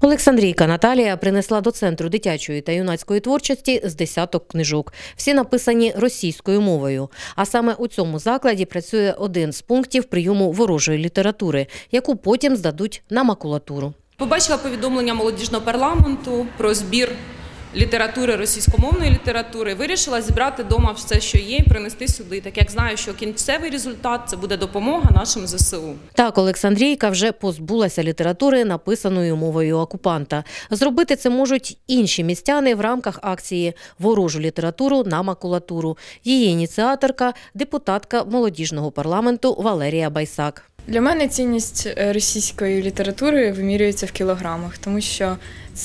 Олександрійка Наталія принесла до Центру дитячої та юнацької творчості з десяток книжок. Всі написані російською мовою. А саме у цьому закладі працює один з пунктів прийому ворожої літератури, яку потім здадуть на макулатуру. Побачила повідомлення молодіжного парламенту про збір літератури, російськомовної літератури. Вирішила зібрати вдома все, що є, і принести сюди, так як знаю, що кінцевий результат – це буде допомога нашим ЗСУ. Так, Олександрійка вже позбулася літератури, написаної мовою окупанта. Зробити це можуть інші містяни в рамках акції «Ворожу літературу на макулатуру». Її ініціаторка – депутатка молодіжного парламенту Валерія Байсак. Для мене цінність російської літератури вимірюється в кілограмах, тому що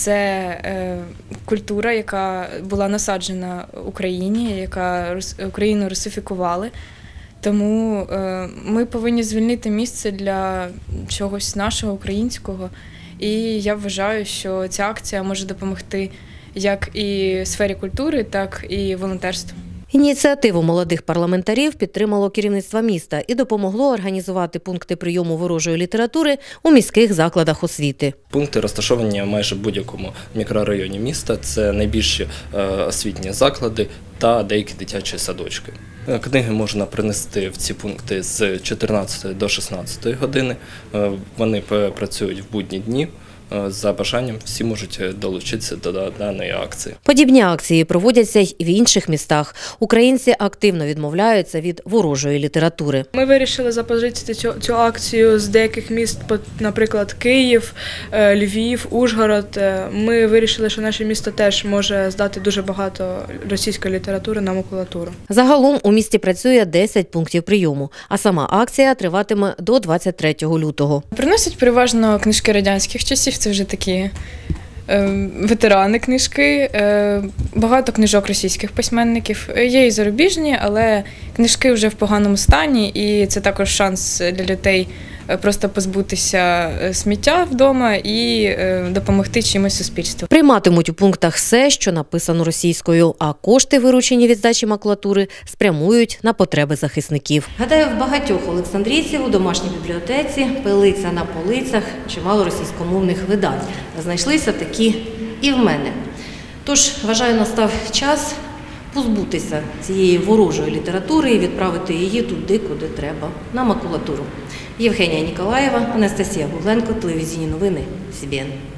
це культура, яка була насаджена Україні, яка Україну русифікували. Тому ми повинні звільнити місце для чогось нашого, українського. І я вважаю, що ця акція може допомогти як і сфері культури, так і волонтерству. Ініціативу молодих парламентарів підтримало керівництво міста і допомогло організувати пункти прийому ворожої літератури у міських закладах освіти. Пункти розташовані майже в будь-якому мікрорайоні міста. Це найбільші освітні заклади та деякі дитячі садочки. Книги можна принести в ці пункти з 14 до 16 години. Вони працюють в будні дні. За бажанням всі можуть долучитися до даної акції. Подібні акції проводяться й в інших містах. Українці активно відмовляються від ворожої літератури. Ми вирішили запозичити цю акцію з деяких міст, наприклад, Київ, Львів, Ужгород. Ми вирішили, що наше місто теж може здати дуже багато російської літератури на макулатуру. Загалом у місті працює 10 пунктів прийому, а сама акція триватиме до 23 лютого. Приносять переважно книжки радянських часів. Це вже такі ветерани книжки, багато книжок російських письменників. Є і зарубіжні, але книжки вже в поганому стані, і це також шанс для дітей просто позбутися сміття вдома і допомогти чимось суспільству. Прийматимуть у пунктах все, що написано російською, а кошти, виручені від здачі макулатури, спрямують на потреби захисників. Гадаю, в багатьох олександрійців у домашній бібліотеці пилиться на полицях чимало російськомовних видань. Знайшлися такі і в мене. Тож, вважаю, настав час позбутися цієї ворожої літератури і відправити її туди, куди треба, на макулатуру. Євгенія Ніколаєва, Анастасія Гугленко, телевізійні новини СІБІН.